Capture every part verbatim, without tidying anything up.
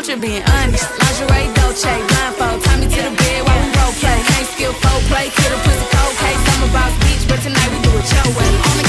trip being honest. Lingerie, Dolce, blindfold. Tie me to the bed while we role play. Ain't skill, folk play, kid a pussy cold case. I'm about beach, but tonight we do it your way. Only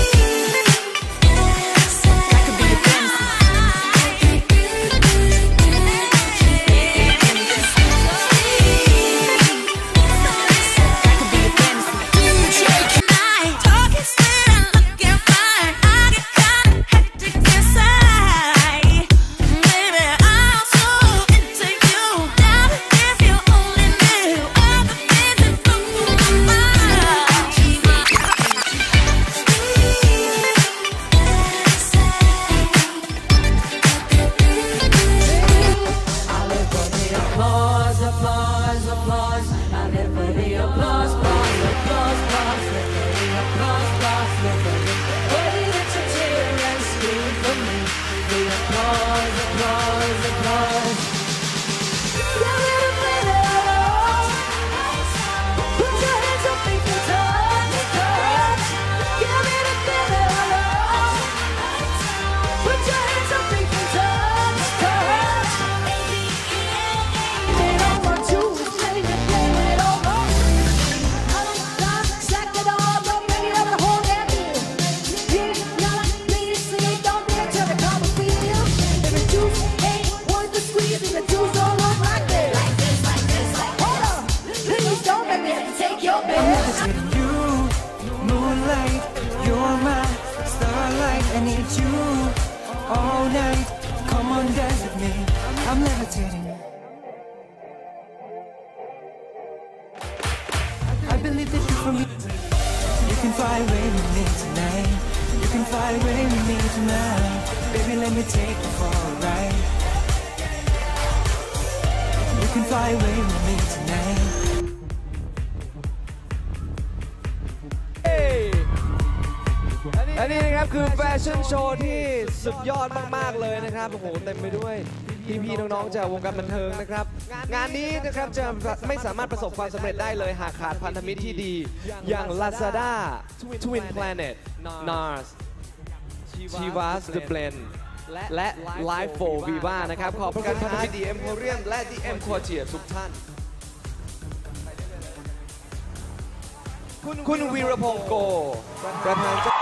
I need you all night. Come on, dance with me. I'm levitating. I believe that you from me. You can fly away with me tonight. You can fly away with me tonight. Baby, let me take you for a ride. You can fly away with me tonight. Hey! และนี่นะครับคือแฟชั่นโชว์ที่สุดยอดมากๆเลยนะครับโอ้โหเต็มไปด้วยพี่ๆน้องๆจากวงการบันเทิงนะครับงานนี้นะครับจะไม่สามารถประสบความสำเร็จได้เลยหากขาดพันธมิตรที่ดีอย่าง Lazada Twin Planet Nars Chivas The Blend และ Life for Viva นะครับขอบพระคุณพันธมิตร The Emporium และ The M Quartier ทุกท่านคุณวีรพงษ์โกประธาน